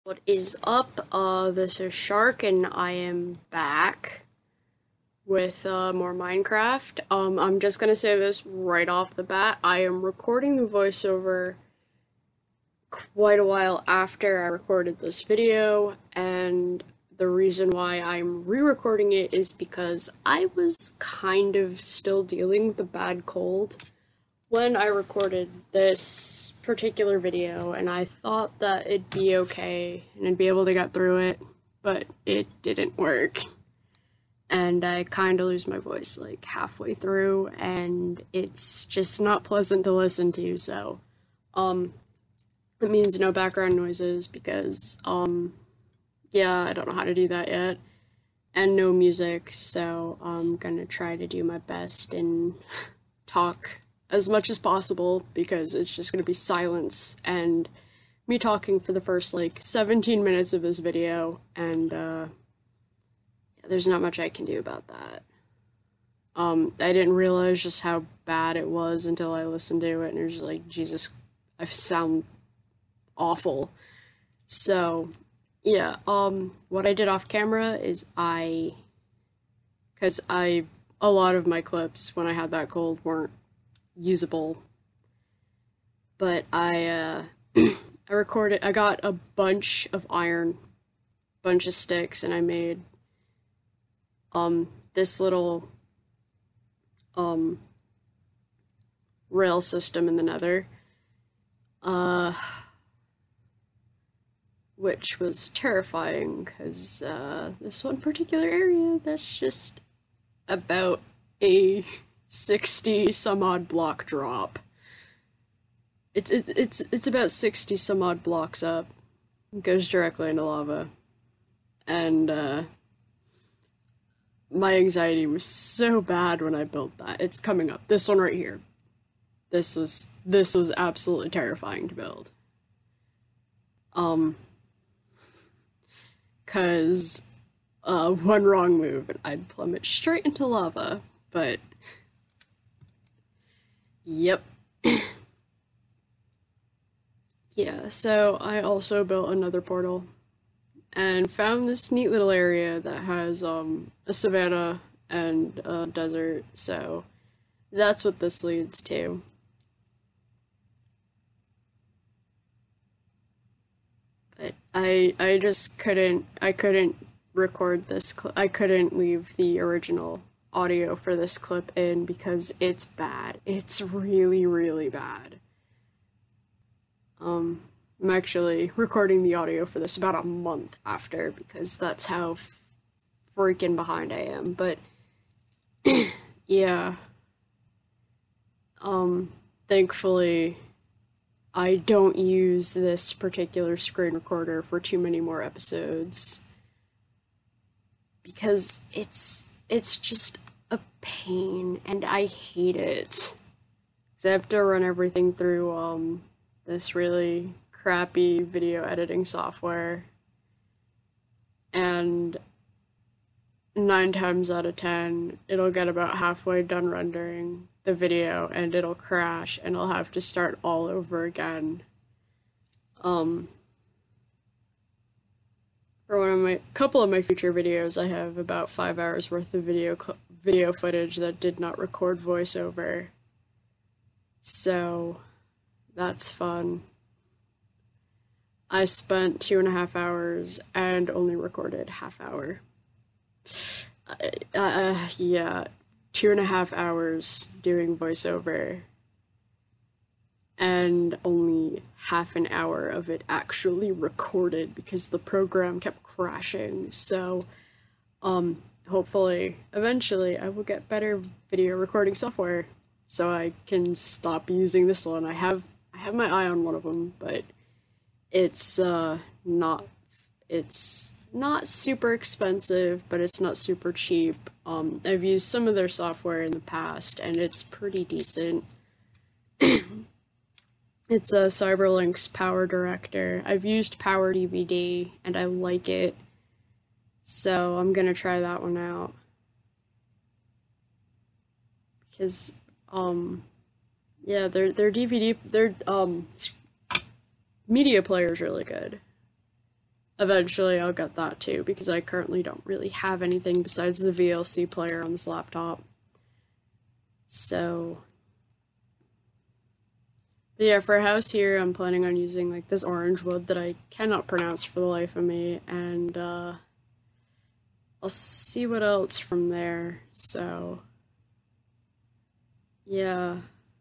What is up? This is Shark, and I am back with more Minecraft. I'm just gonna say this right off the bat. I am recording the voiceover quite a while after I recorded this video, and the reason why I'm re-recording it is because I was kind of still dealing with a bad cold when I recorded this particular video, and I thought that it'd be okay and I'd be able to get through it, but it didn't work. And I kind of lose my voice like halfway through, and it's just not pleasant to listen to, so, it means no background noises because, yeah, I don't know how to do that yet. And no music, so I'm gonna try to do my best and talk as much as possible because it's just gonna be silence and me talking for the first like 17 minutes of this video, and yeah, there's not much I can do about that. I didn't realize just how bad it was until I listened to it, and it was like, Jesus, I sound awful. So, yeah, what I did off camera is because a lot of my clips when I had that cold weren't usable, but I got a bunch of iron, bunch of sticks, and I made, this little, um, rail system in the nether, uh, which was terrifying, because, this one particular area, that's just about a 60 some odd block drop. It's about 60 some odd blocks up. It goes directly into lava. And my anxiety was so bad when I built that. It's coming up. This one right here. This was absolutely terrifying to build. Um, 'Cause one wrong move and I'd plummet straight into lava. But yep. Yeah, so I also built another portal and found this neat little area that has a savanna and a desert, so that's what this leads to. But I just couldn't record this I couldn't leave the original audio for this clip in because it's bad. It's really, really bad. I'm actually recording the audio for this about a month after because that's how freaking behind I am. But yeah, thankfully I don't use this particular screen recorder for too many more episodes because it's just a pain and I hate it. So I have to run everything through this really crappy video editing software, and 9 times out of 10 it'll get about halfway done rendering the video and it'll crash and I'll have to start all over again. For one of my couple of my future videos I have about 5 hours worth of video footage that did not record voiceover, so that's fun. I spent 2.5 hours and only recorded half hour. Yeah, 2.5 hours doing voiceover, and only half an hour of it actually recorded because the program kept crashing. So, hopefully, eventually, I will get better video recording software so I can stop using this one. I have my eye on one of them, but it's not it's not super expensive, but it's not super cheap. I've used some of their software in the past and it's pretty decent. It's a Cyberlink's Power Director. I've used Power DVD and I like it, so I'm gonna try that one out because yeah, their DVD, their media player is really good. eventually I'll get that too, because I currently don't really have anything besides the VLC player on this laptop. So, but yeah, for a house here, I'm planning on using like this orange wood that I cannot pronounce for the life of me, and I'll see what else from there. So, yeah.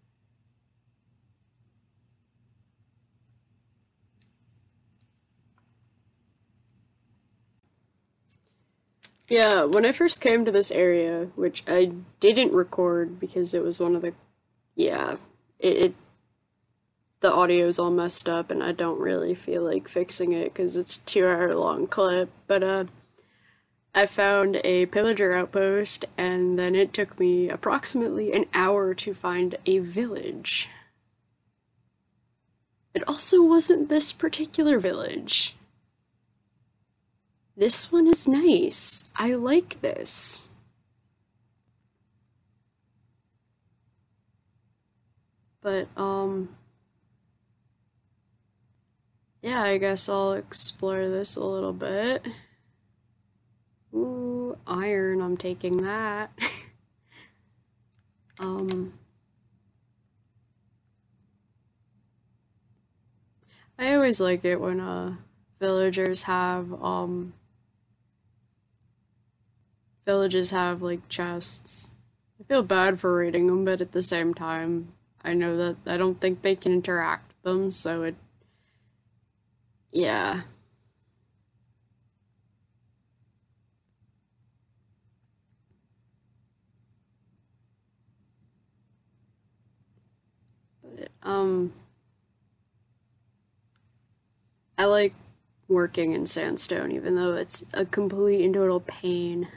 Yeah, when I first came to this area, which I didn't record because it was one of the, yeah, it the audio's all messed up and I don't really feel like fixing it because it's a 2 hour long clip, but I found a pillager outpost and then it took me approximately an hour to find a village. It also wasn't this particular village. This one is nice. I like this. But, yeah, I guess I'll explore this a little bit. Ooh, iron, I'm taking that. I always like it when, villagers have, villages have, like, chests. I feel bad for raiding them, but at the same time, I know that I don't think they can interact with them, so it, yeah. But, I like working in sandstone, even though it's a complete and total pain.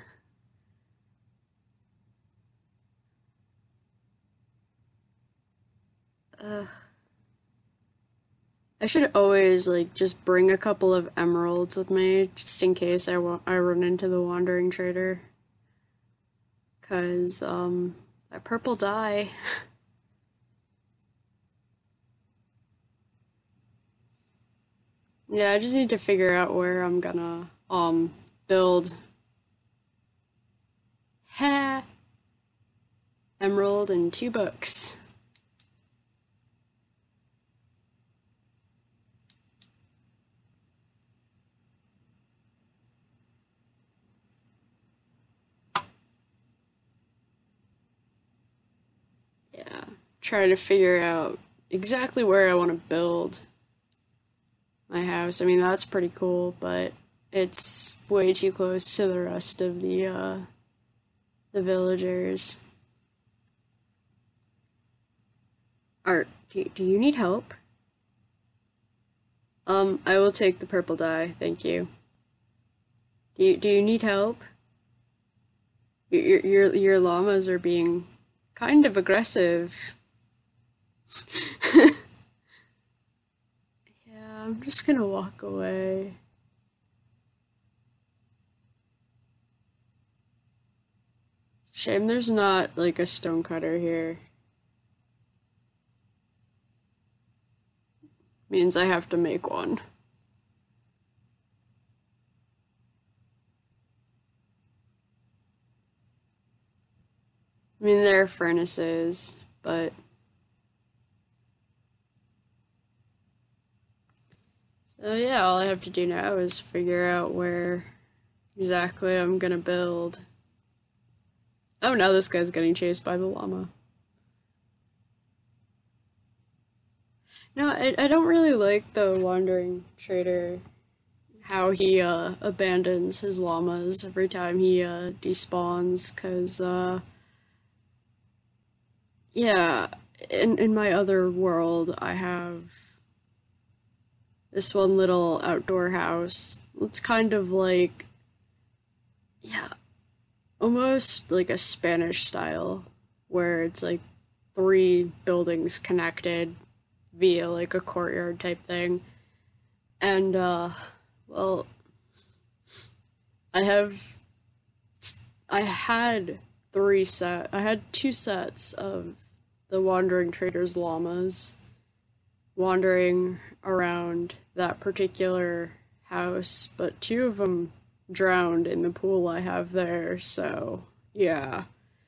I should always like just bring a couple of emeralds with me, just in case I run into the wandering trader. Cause that purple dye. Yeah, I just need to figure out where I'm gonna build ha emerald and 2 books. Yeah, try to figure out exactly where I want to build my house. I mean, that's pretty cool, but it's way too close to the rest of the villagers. Art, do you need help? I will take the purple dye, thank you. Do you need help? Your llamas are being kind of aggressive. Yeah, I'm just gonna walk away. Shame there's not like a stonecutter here. Means I have to make one. I mean, there are furnaces, but so yeah, all I have to do now is figure out where exactly I'm gonna build. Oh, now this guy's getting chased by the llama. No, I don't really like the wandering trader, how he abandons his llamas every time he despawns, cause yeah, in my other world I have this one little outdoor house. It's kind of like, yeah, almost like a Spanish style, where it's like 3 buildings connected via like a courtyard type thing. And well, I have I had I had 2 sets of the wandering trader's llamas wandering around that particular house, but two of them drowned in the pool I have there, so yeah.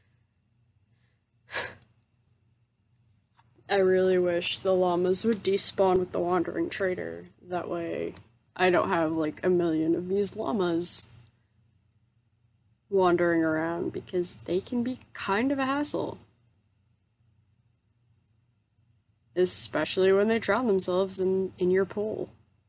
I really wish the llamas would despawn with the Wandering Trader. That way I don't have like a million of these llamas wandering around because they can be kind of a hassle. Especially when they drown themselves in your pool.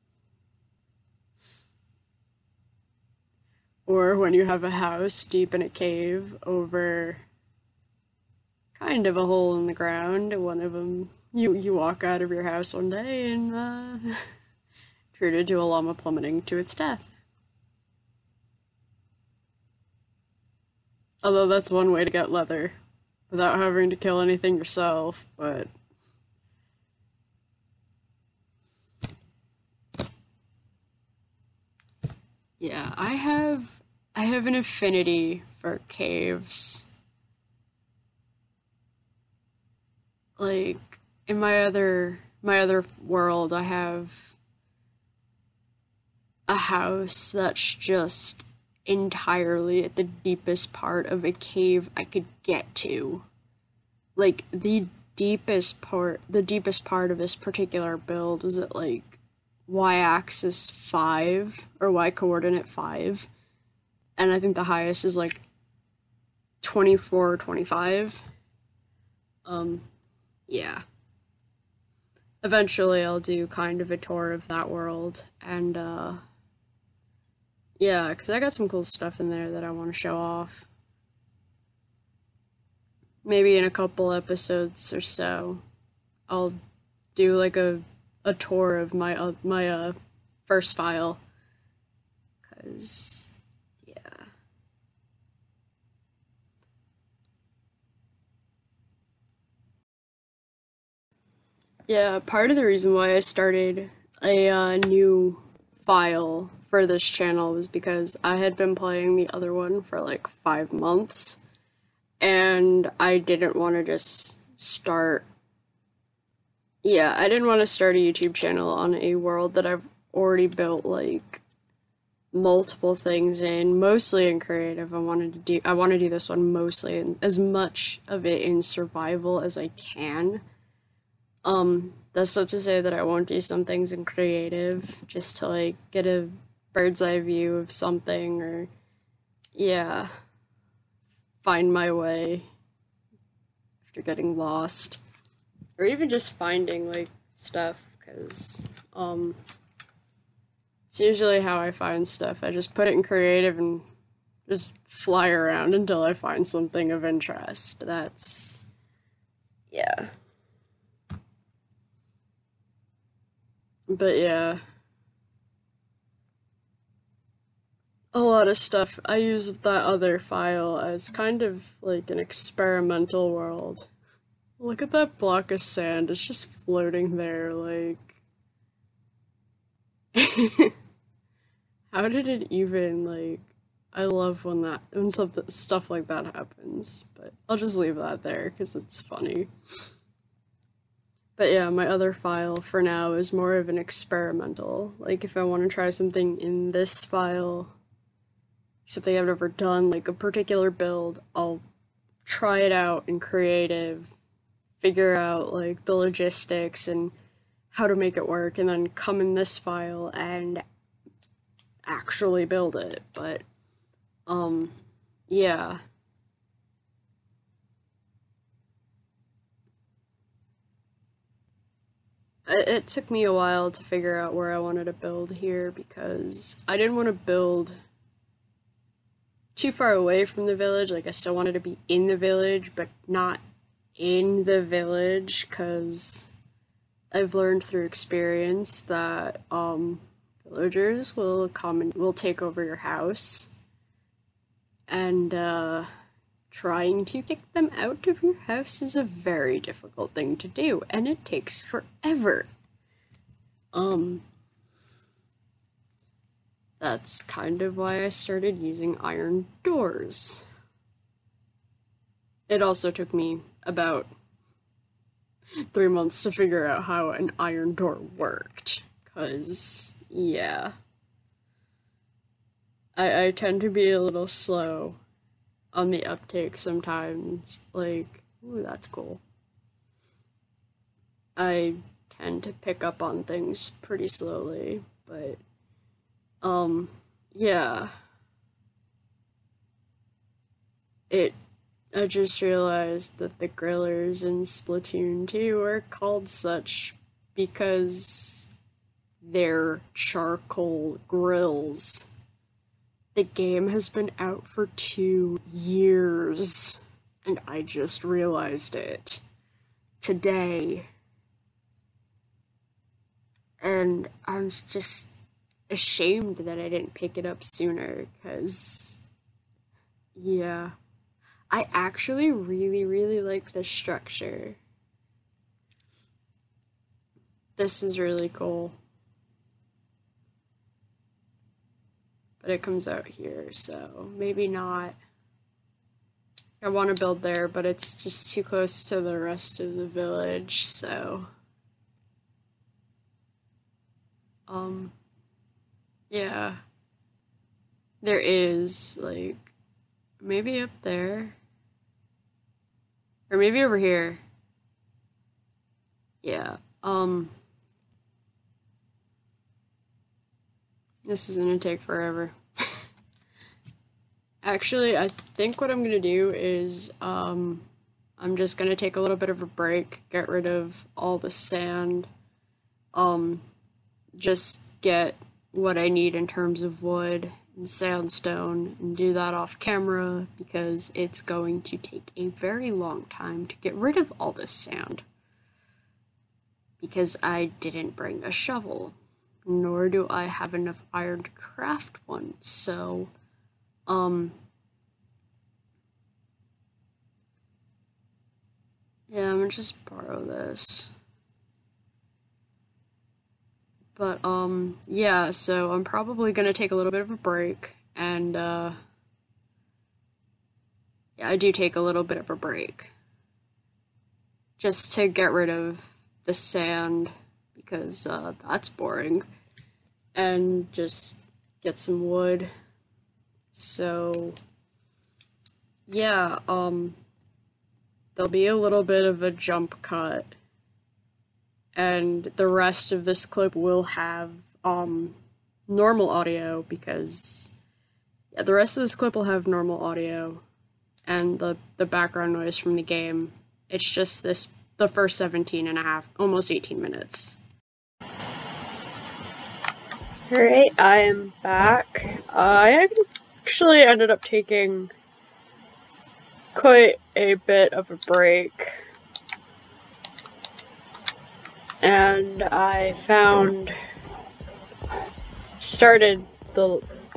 Or when you have a house deep in a cave over kind of a hole in the ground, one of them, you walk out of your house one day and treated to a llama plummeting to its death. Although that's one way to get leather without having to kill anything yourself, but yeah, I have an affinity for caves. Like in my other world, I have a house that's just entirely at the deepest part of a cave I could get to. Like the deepest part of this particular build was at like y-axis 5 or y coordinate 5, and I think the highest is like 24 or 25. Yeah. Eventually I'll do kind of a tour of that world, and yeah, because I got some cool stuff in there that I want to show off. Maybe in a couple episodes or so, I'll do like a tour of my first file, cause yeah, yeah. Part of the reason why I started a new file for this channel was because I had been playing the other one for like 5 months, and I didn't want to just start. Yeah, I didn't want to start a YouTube channel on a world that I've already built like multiple things in, mostly in creative. I want to do this one mostly in as much of it in survival as I can. That's not to say that I won't do some things in creative just to like get a bird's eye view of something, or yeah, find my way after getting lost, or even just finding like stuff, because it's usually how I find stuff. I just put it in creative and just fly around until I find something of interest. That's yeah. But yeah, a lot of stuff I use that other file as kind of like an experimental world. Look at that block of sand, it's just floating there, like. How did it even, like. I love when stuff like that happens, but I'll just leave that there because it's funny. But yeah, my other file for now is more of an experimental. Like, if I want to try something in this file, something I've never done, like a particular build, I'll try it out in creative, figure out like the logistics and how to make it work, and then come in this file and actually build it. But yeah. It took me a while to figure out where I wanted to build here because I didn't want to build too far away from the village. Like, I still wanted to be in the village, but not in the village, because I've learned through experience that villagers will come and will take over your house, and trying to kick them out of your house is a very difficult thing to do, and it takes forever. That's kind of why I started using iron doors. It also took me about 3 months to figure out how an iron door worked, cause yeah. I tend to be a little slow on the uptake sometimes. Like, ooh, that's cool. I tend to pick up on things pretty slowly, but, yeah. It I just realized that the grillers in Splatoon 2 are called such because they're charcoal grills. The game has been out for 2 years, and I just realized it today. And I'm just ashamed that I didn't pick it up sooner, because, yeah. I actually really, really like this structure. This is really cool. But it comes out here, so maybe not. I want to build there, but it's just too close to the rest of the village, so... yeah. There is, like, maybe up there. Or maybe over here. Yeah, this is gonna take forever. Actually, I think what I'm gonna do is, I'm just gonna take a little bit of a break, get rid of all the sand, just get what I need in terms of wood and sandstone, and do that off camera, because it's going to take a very long time to get rid of all this sand. Because I didn't bring a shovel, nor do I have enough iron to craft one, so, yeah, I'm gonna just borrow this. But, yeah, so I'm probably gonna take a little bit of a break, and, yeah, I do take a little bit of a break. Just to get rid of the sand, because, that's boring, and just get some wood. So, yeah, there'll be a little bit of a jump cut, and the rest of this clip will have normal audio, because yeah, the rest of this clip will have normal audio and the background noise from the game. It's just the first 17 and a half, almost 18 minutes. Alright, I am back. I actually ended up taking quite a bit of a break. And I started the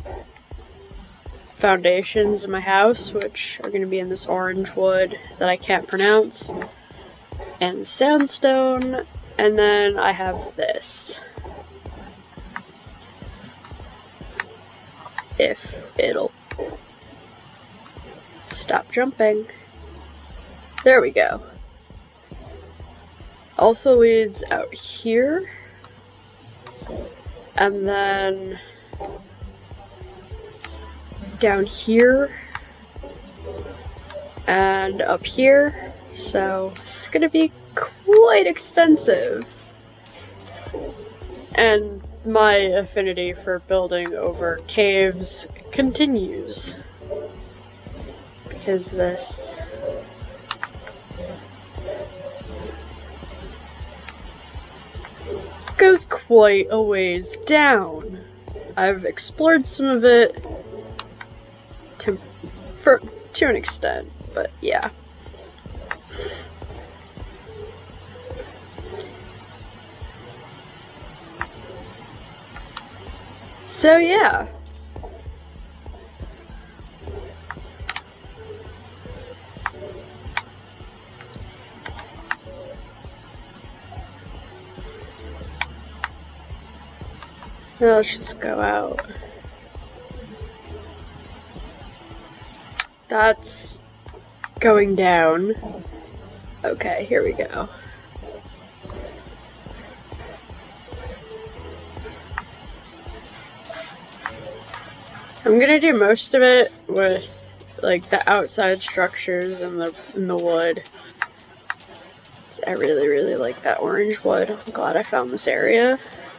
foundations of my house, which are going to be in this orange wood that I can't pronounce, and sandstone, and then I have this. If it'll stop jumping. There we go. Also leads out here, and then down here, and up here, so it's gonna be quite extensive. And my affinity for building over caves continues, because this goes quite a ways down. I've explored some of it to an extent, but yeah. So yeah. Now let's just go out. That's going down. Okay, here we go. I'm gonna do most of it with like the outside structures and the wood. I really like that orange wood. I'm glad I found this area.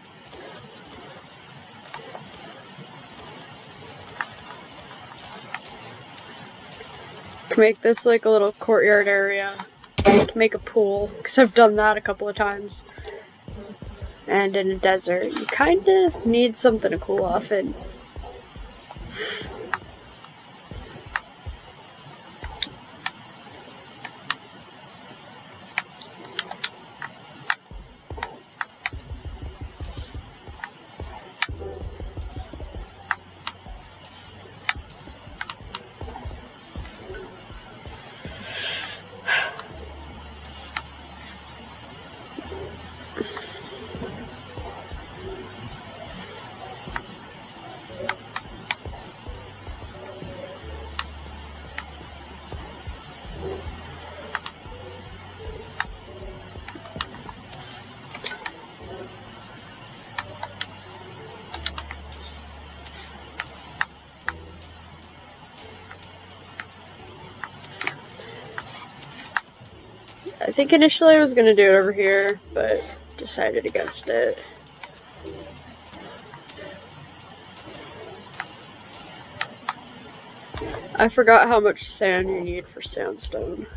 Can make this like a little courtyard area. Can make a pool, because I've done that a couple of times. And in a desert, you kind of need something to cool off in. I think initially I was going to do it over here, but decided against it. I forgot how much sand you need for sandstone.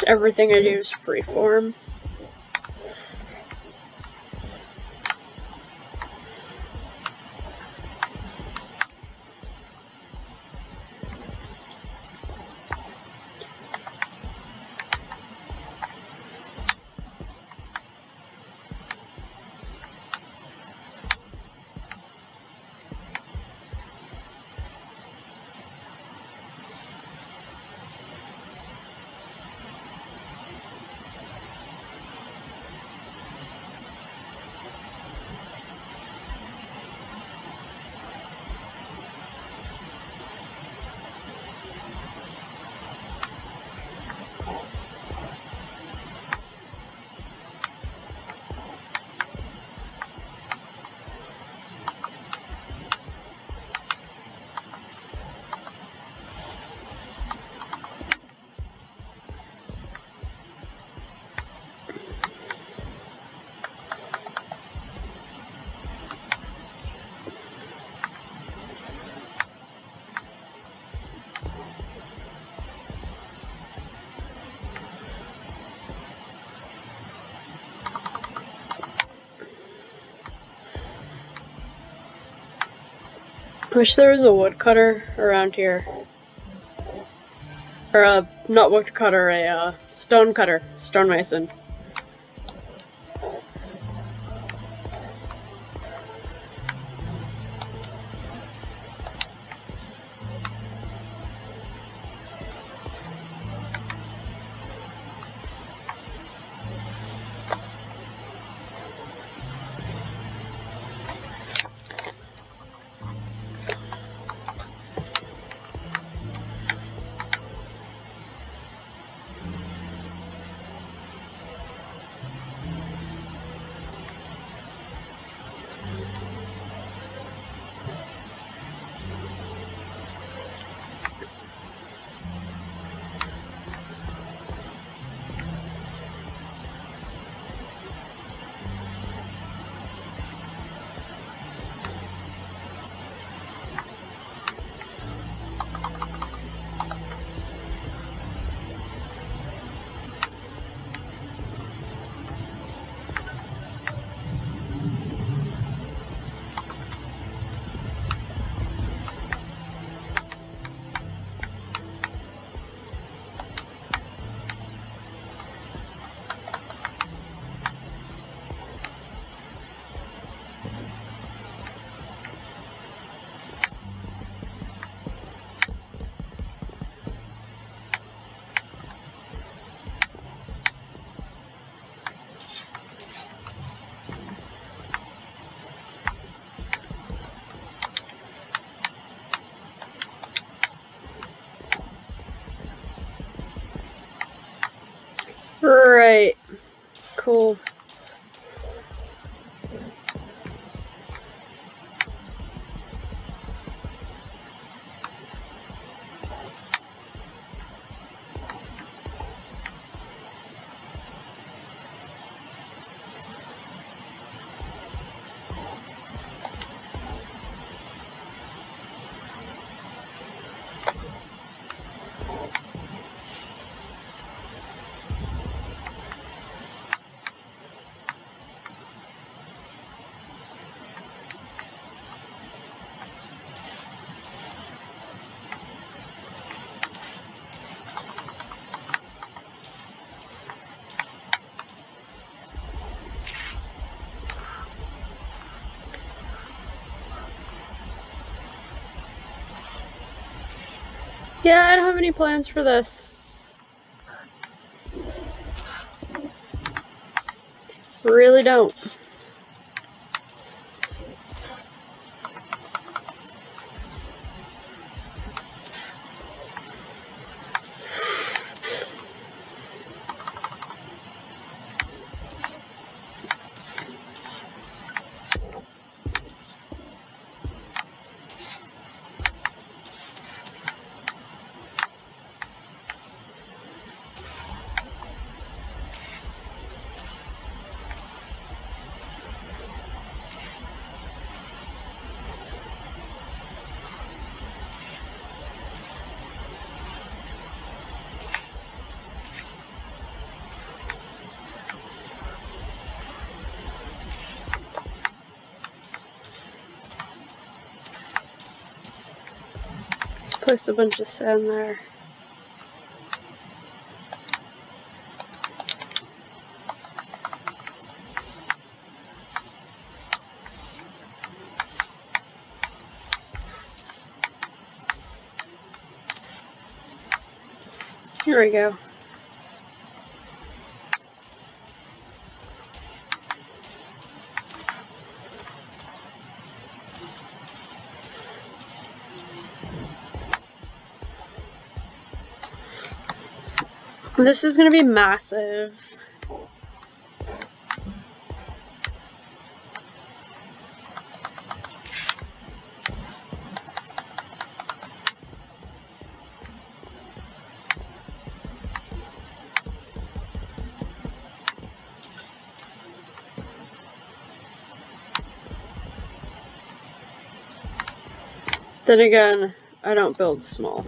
Almost everything I do is freeform. Wish there was a woodcutter around here. Or not woodcutter, a stone cutter, stonemason. Right. Cool. Yeah, I don't have any plans for this. Really don't. place a bunch of sand there. Here we go. This is going to be massive. Then again, I don't build small.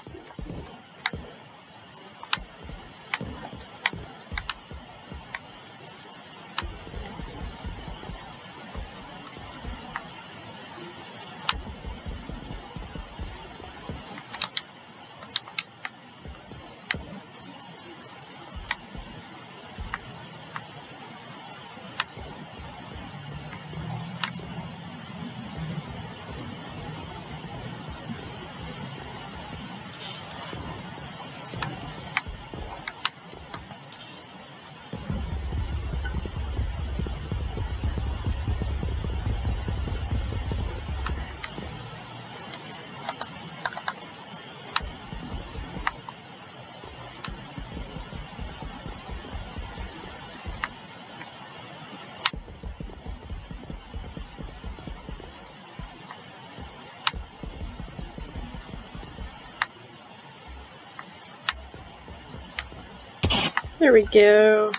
There we go.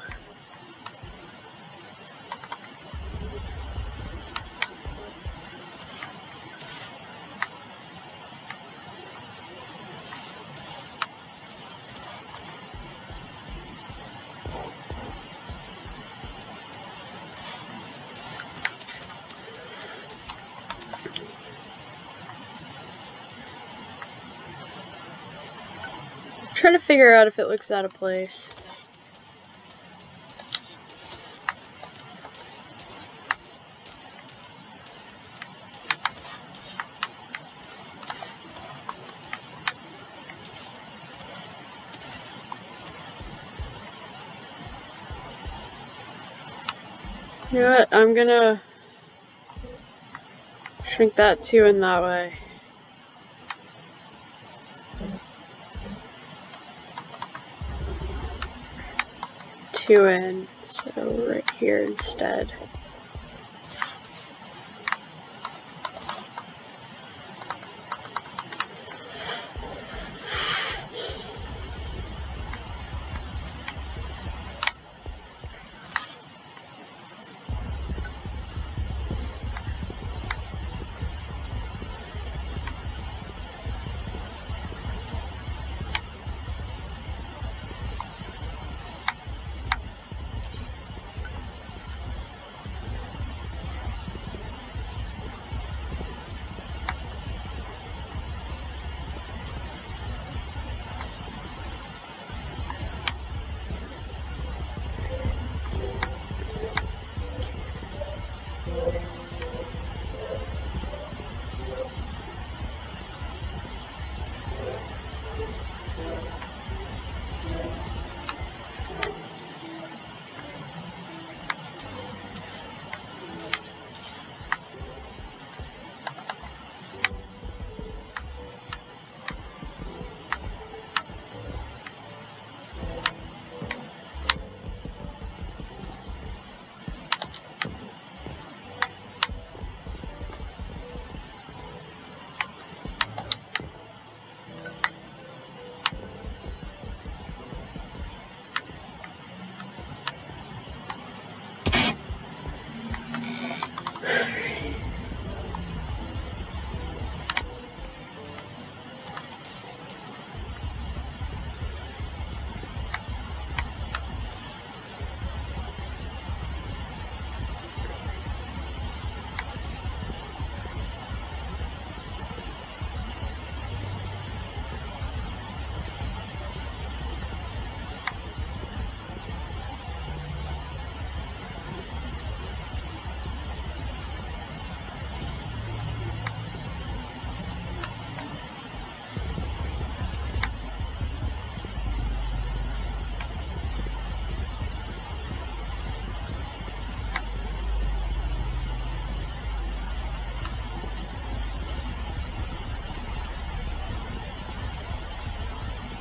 Trying to figure out if it looks out of place. You know what? I'm gonna shrink that 2 in that way. Two in, so right here instead.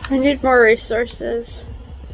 I need more resources.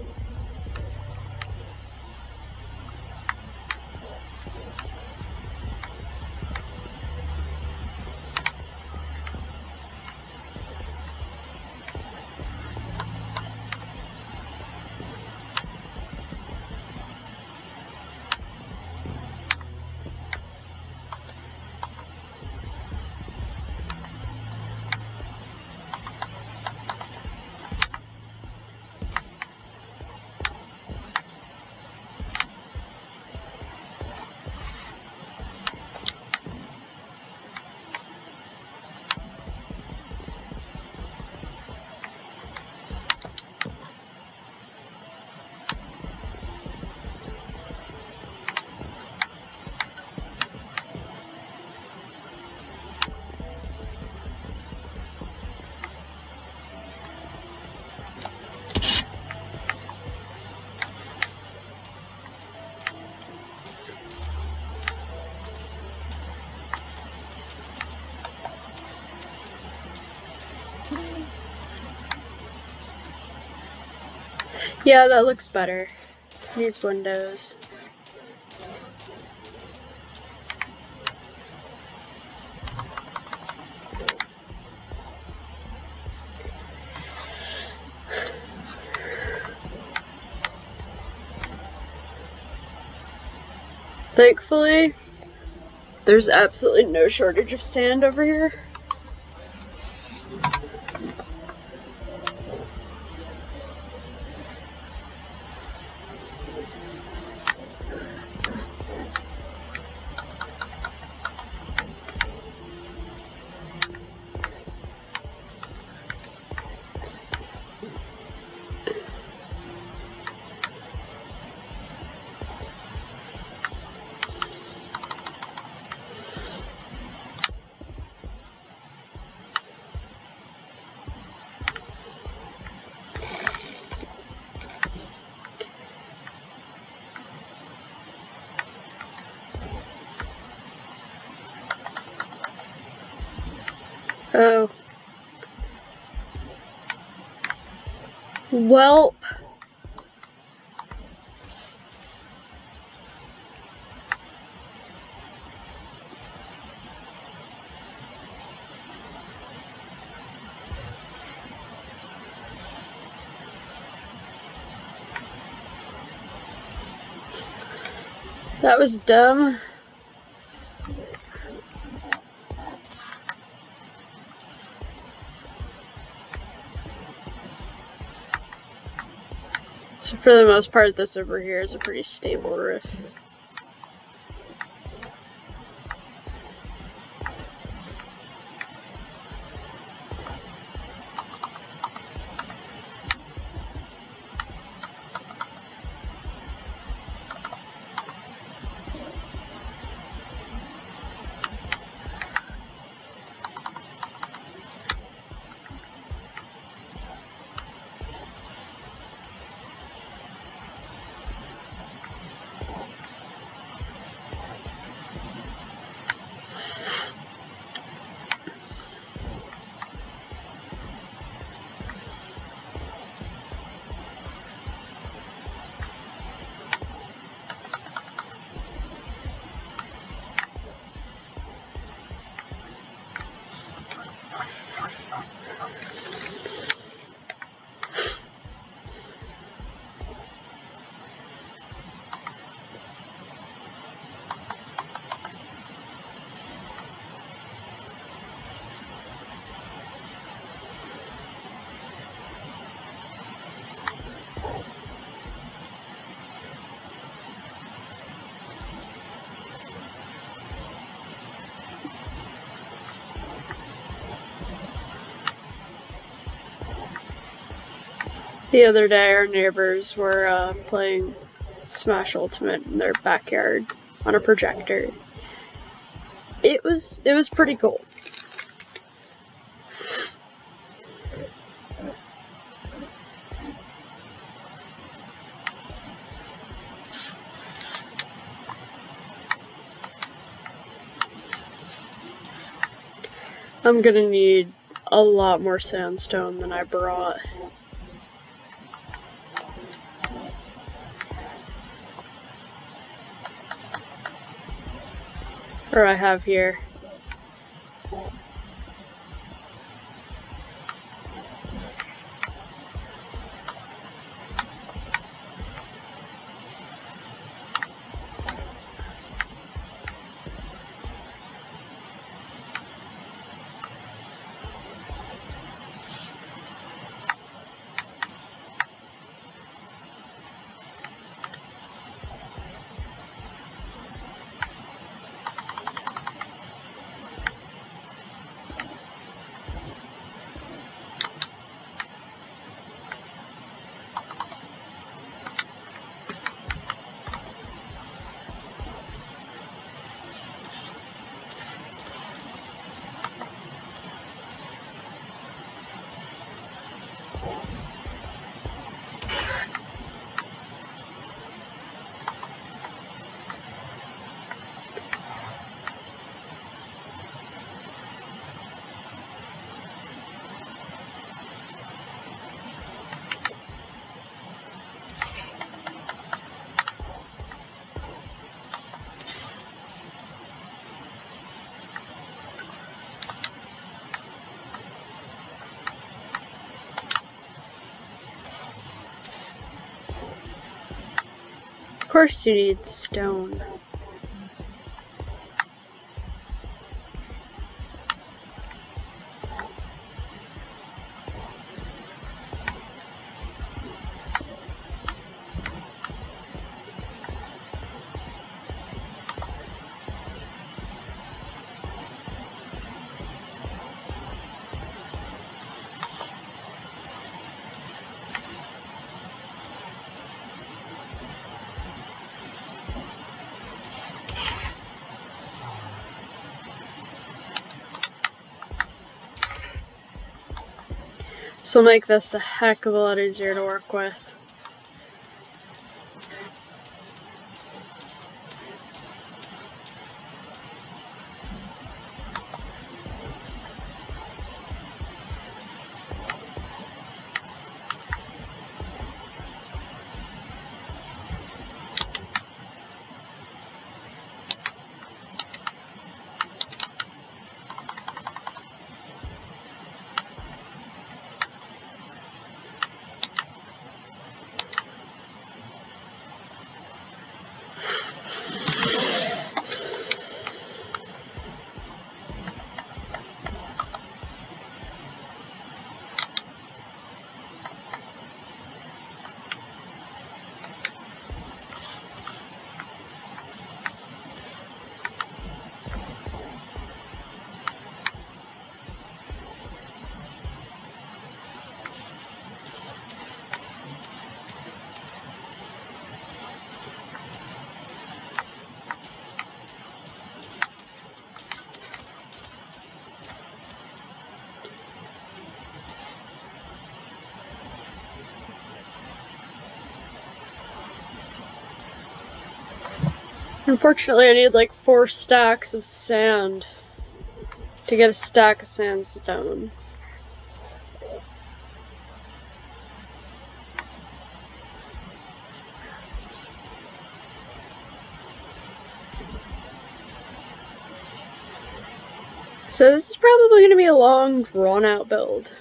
Yeah, that looks better. Needs windows. Thankfully, there's absolutely no shortage of sand over here. Oh. Welp. That was dumb. So for the most part, this over here is a pretty stable roof. The other day, our neighbors were playing Smash Ultimate in their backyard on a projector. It was pretty cool. I'm gonna need a lot more sandstone than I brought. Or I have here. Of course you need stone. So make this a heck of a lot easier to work with. Unfortunately, I need like 4 stacks of sand to get a stack of sandstone. So this is probably going to be a long, drawn-out build.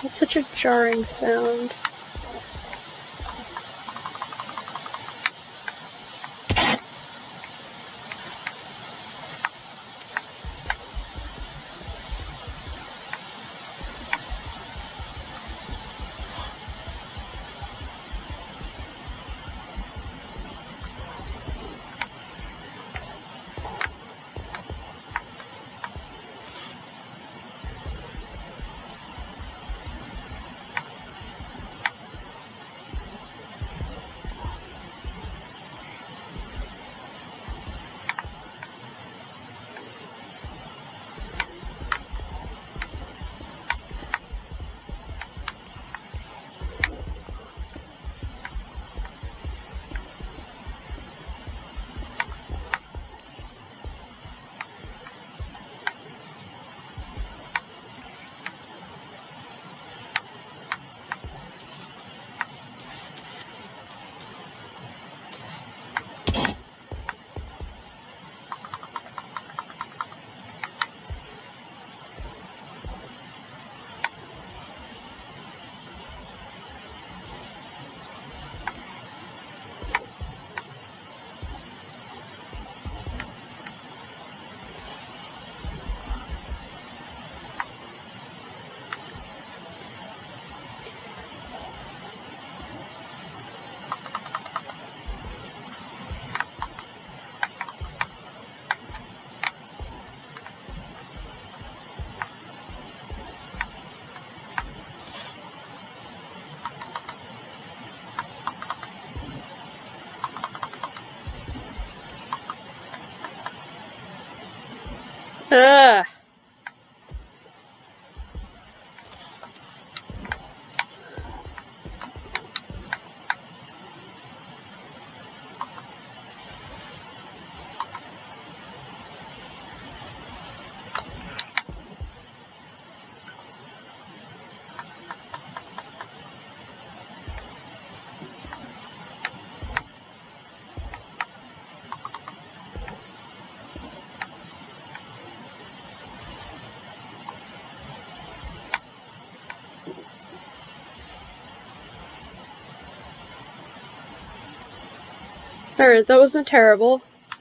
That's such a jarring sound. Ugh. Alright, that wasn't terrible.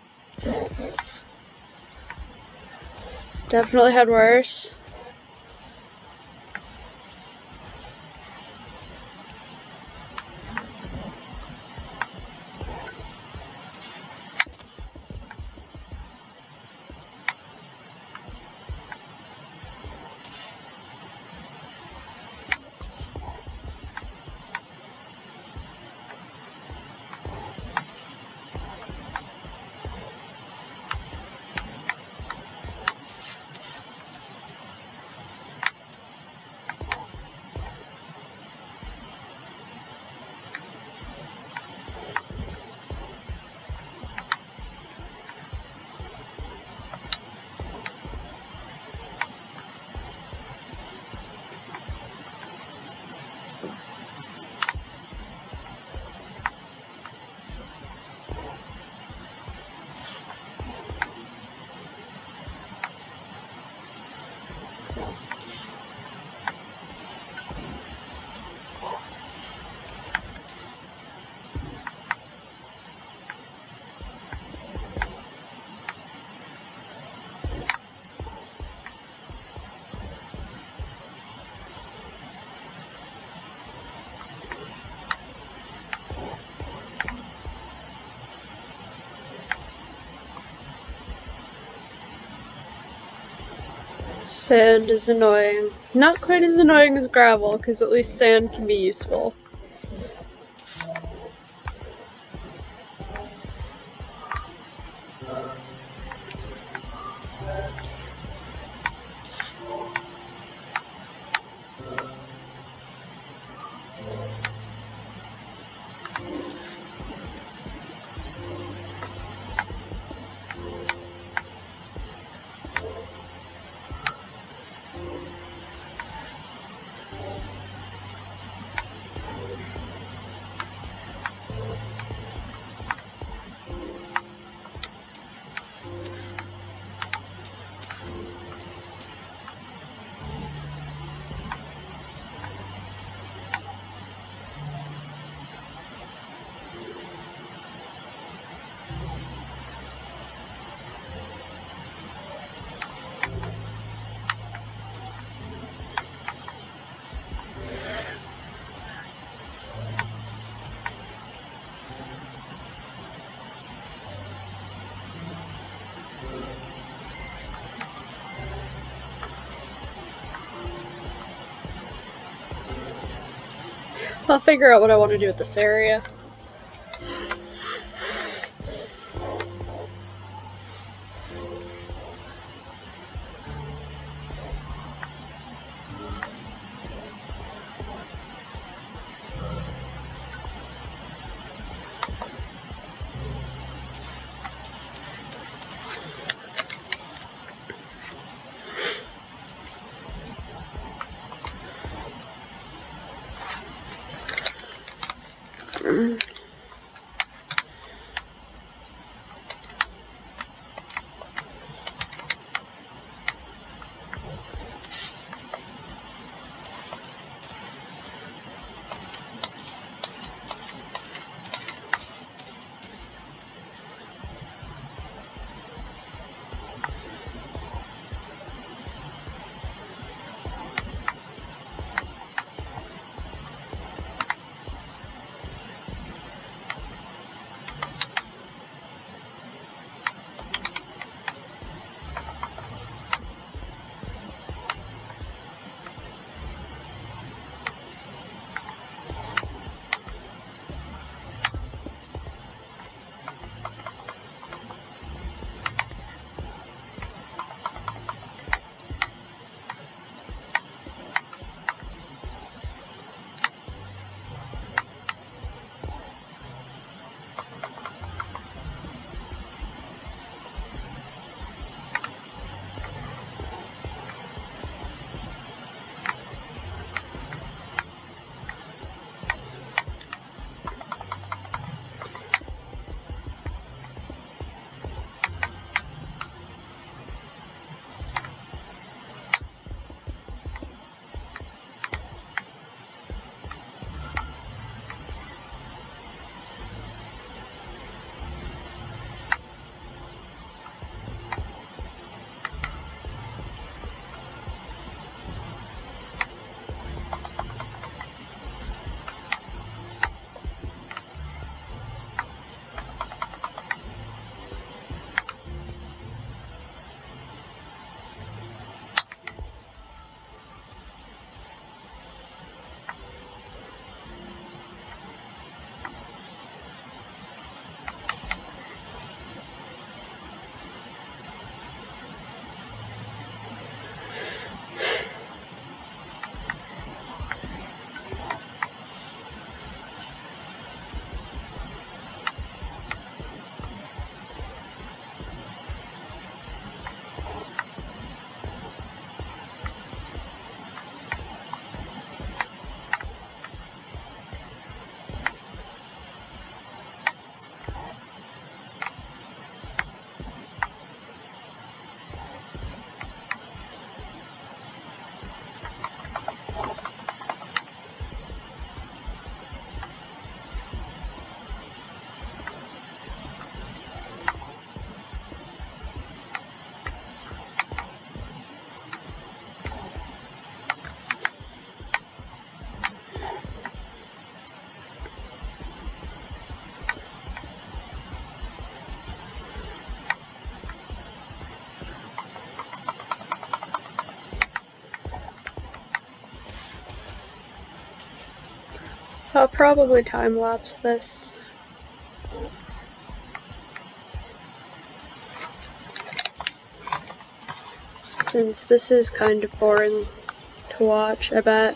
Definitely had worse. Sand is annoying. Not quite as annoying as gravel, because at least sand can be useful. I'll figure out what I want to do with this area. I'll probably time-lapse this. Since this is kind of boring to watch, I bet.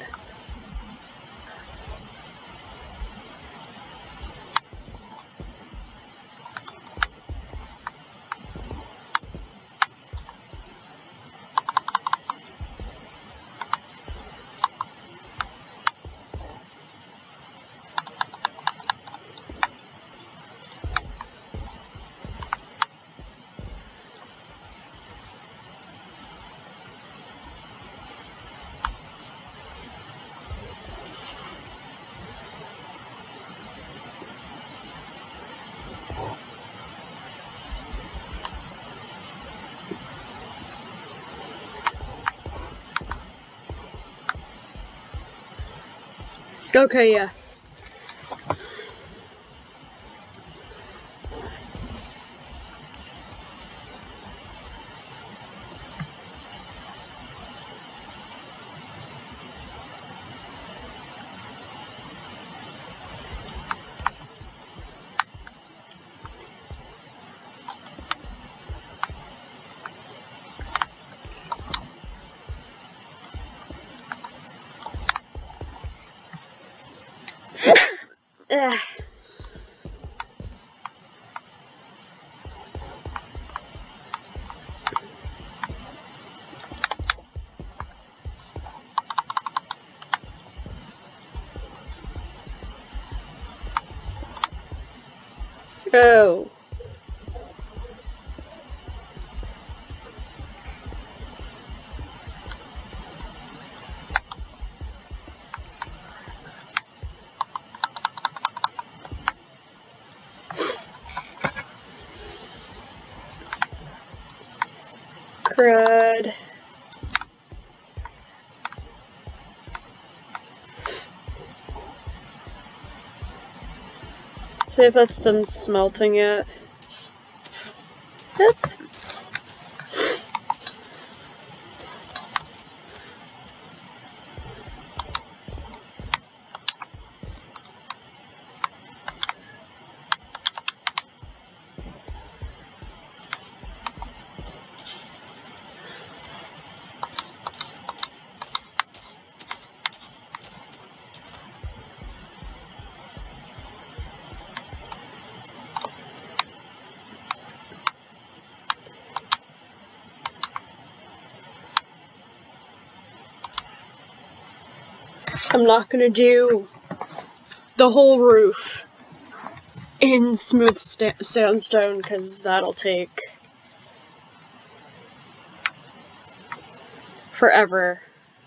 Okay, yeah. Ugh. Oh. Crud. See if that's done smelting yet. Yep. I'm not gonna do the whole roof in smooth sandstone because that'll take forever.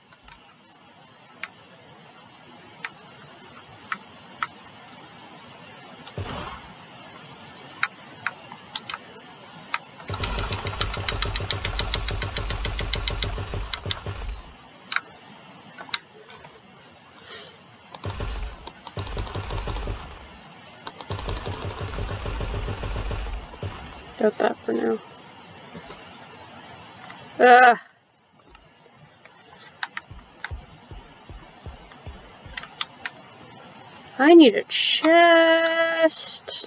Got that for now. Ugh. I need a chest.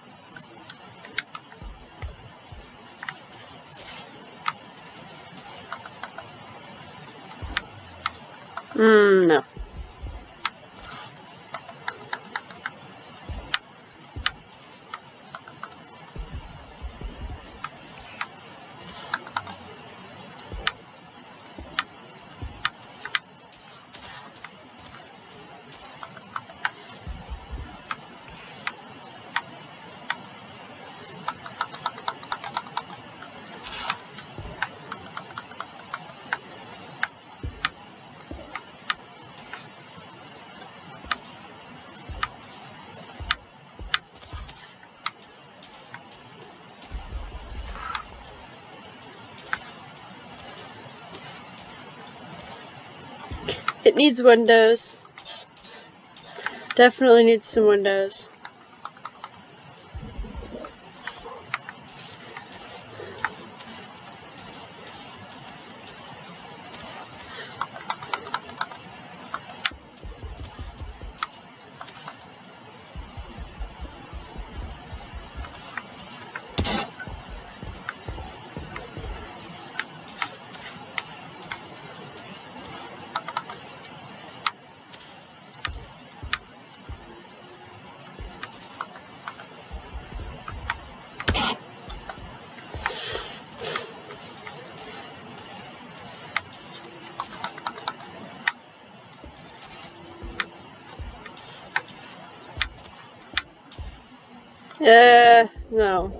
No. It needs windows. Definitely needs some windows. No.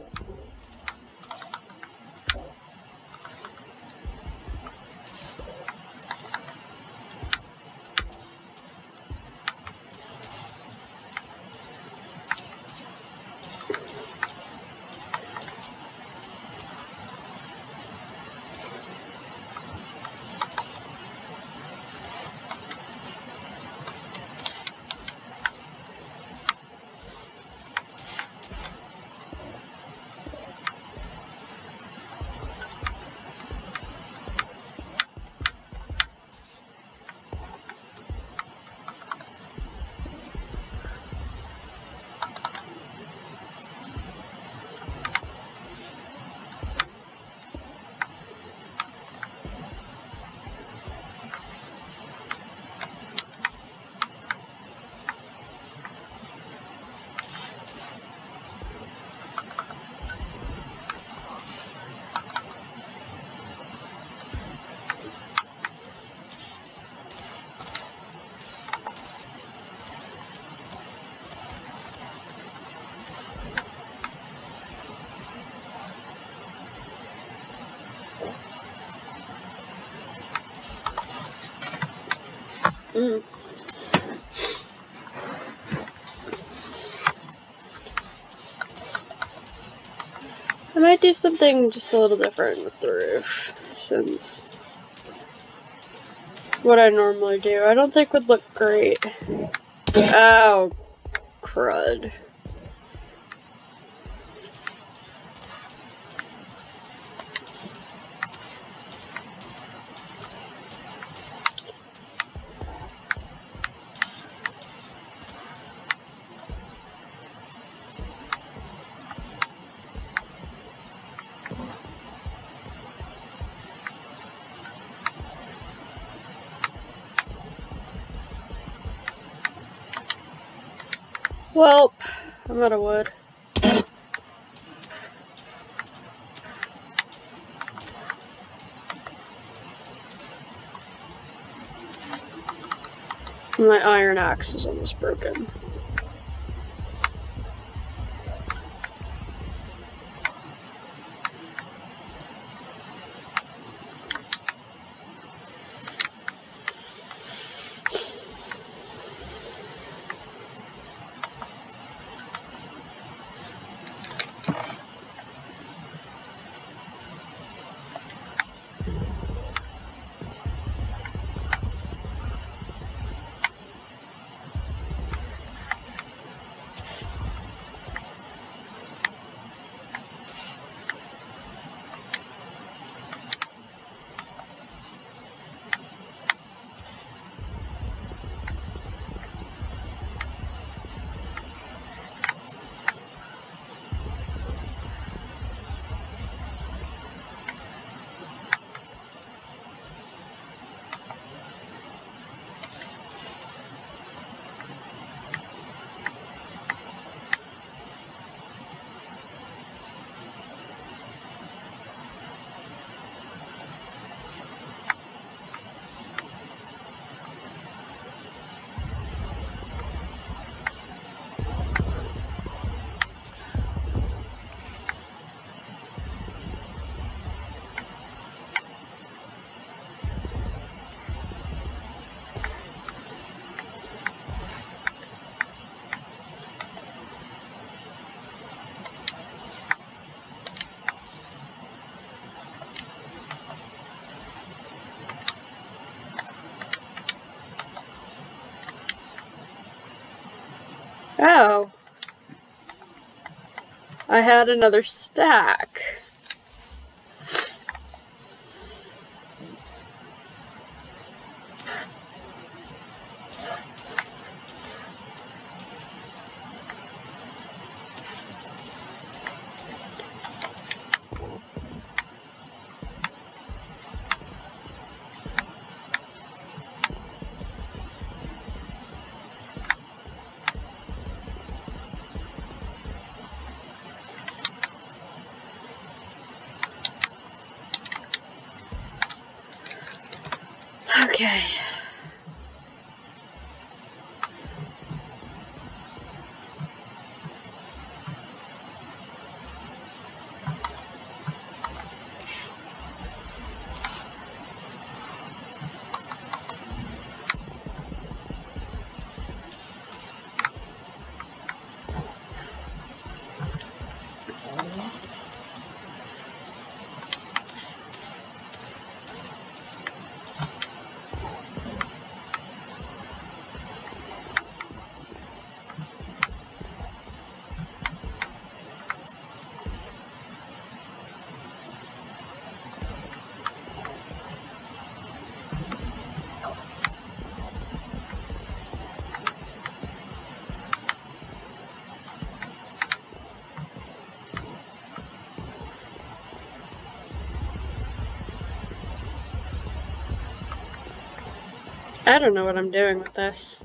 I might do something just a little different with the roof, since what I normally do I don't think would look great. Oh, crud. Well, I'm out of wood. My iron axe is almost broken. Oh. I had another stack. Okay. I don't know what I'm doing with this.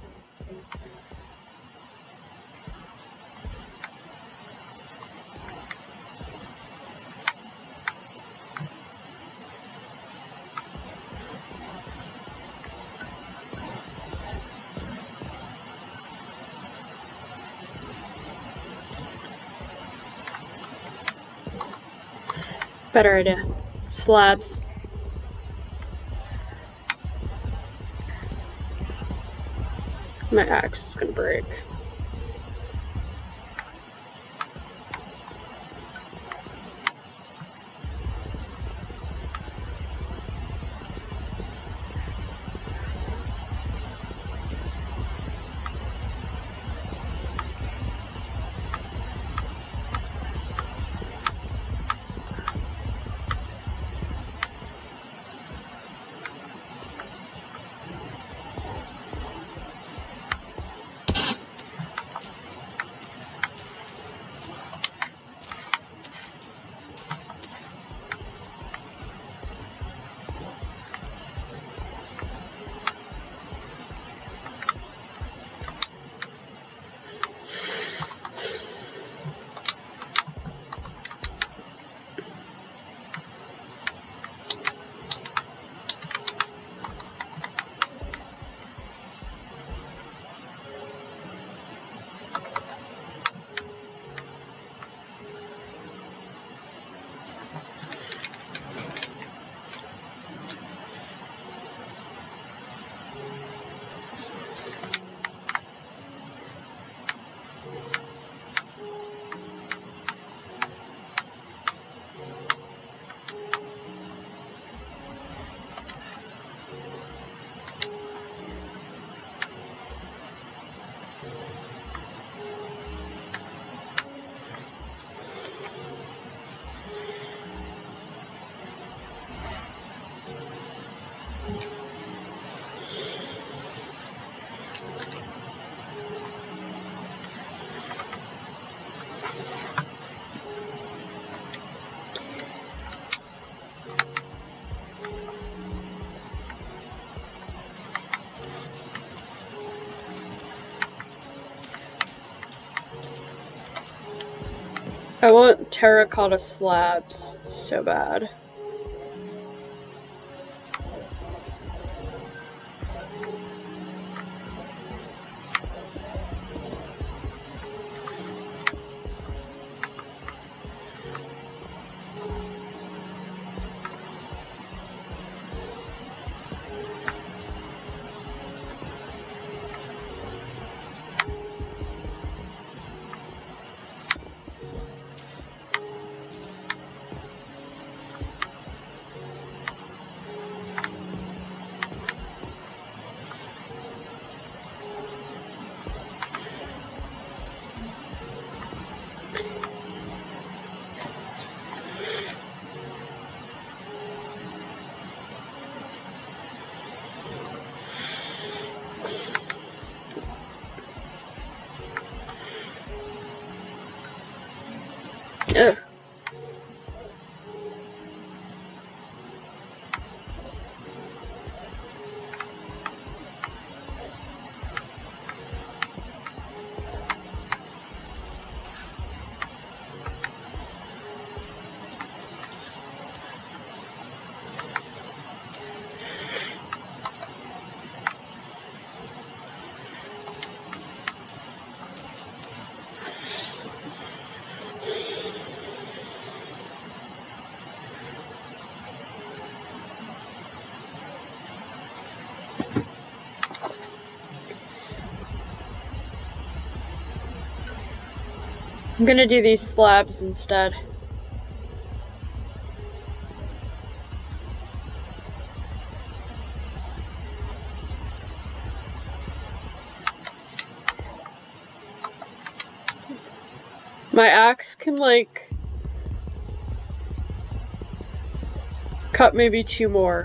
Better idea. Slabs. My axe is gonna break. I want terracotta slabs so bad. Ugh. I'm gonna do these slabs instead. My axe can, like, cut maybe 2 more.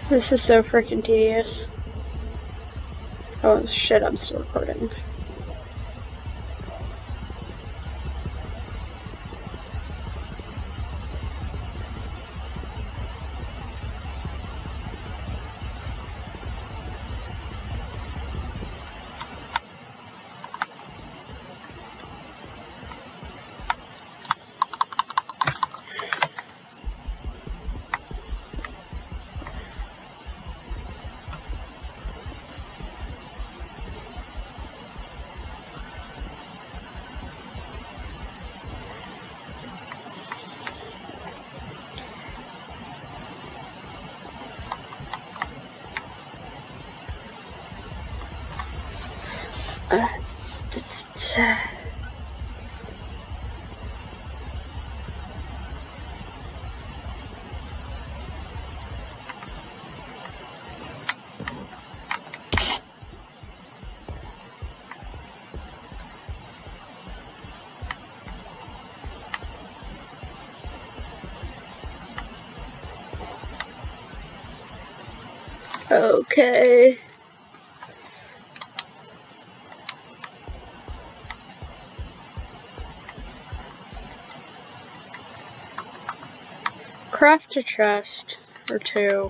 This is so freaking tedious. Oh shit, I'm still recording. Okay. Craft a chest or two.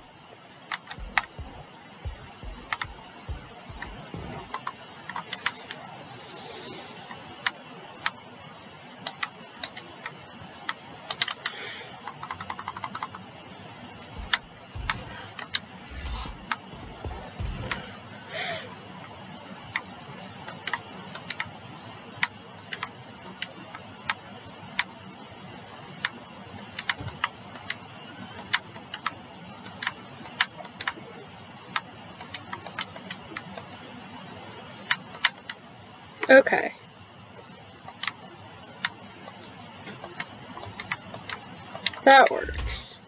Okay. That works.